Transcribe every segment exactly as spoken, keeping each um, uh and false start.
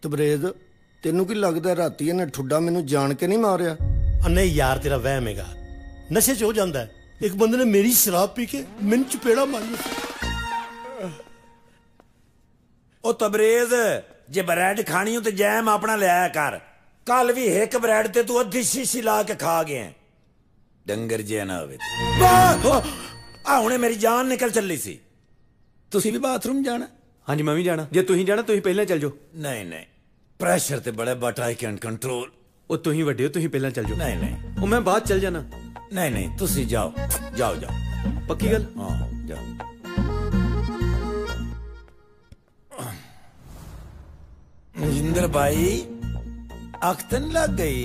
तबरेज तेनू की लगता राती इन्हें ठुड्डा मैनू जान के नहीं मारिया? नहीं यार तेरा वहम हैगा, नशे च हो जाता है। एक बंदे ने मेरी शराब पी के मैनू चपेड़ा मारी। ओ तबरेज जे ब्रेड खानी हो तो जैम अपना लिया कर। कल भी एक ब्रेड ते तू अद्धी शीशी ला के खा गया। डंगर जे ना होवे। आ हुणे मेरी जान निकल चली सी। तुसी भी बाथरूम जाना? हाँ जी मैं भी जाना। जे तुसीं जाना तुसीं पहले चल जाओ। नहीं नहीं प्रेशर ते बड़े बट आई कैन कंट्रोल। ओ तुसीं वड्डे हो, तुसीं पहले चल जाओ। नहीं नहीं ओ मैं बाद चल जाना। नहीं नहीं तुसी जाओ जाओ जाओ। पक्की गल? हाँ जाओ। मजिंदर भाई अख्तन लग गई।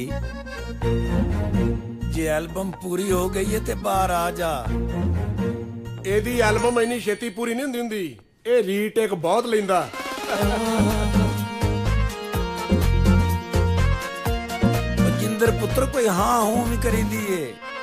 जे एल्बम पूरी हो गई है ते बाहर आ जा। एदी एल्बम इन्नी छेती पूरी नहीं हुंदी हुंदी, ए रीटेक बहुत लेंदा। मजिंदर पुत्र कोई हाँ हूं भी करींदी है।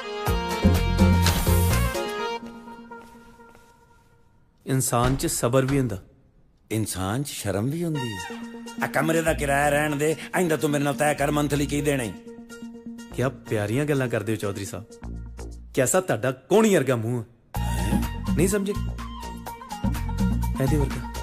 इंसान च सबर भी हुंदा, इंसान च शर्म भी हुंदी है। आ कमरे दा किराया रहन दे, आइंदा तू मेरे नाल तय कर मंथली की देने। क्या प्यारियां गल्लां करदे हो चौधरी साहब। कैसा ताड़ा कोणी वर्गा मुंह नहीं समझे? ऐदे वर्गा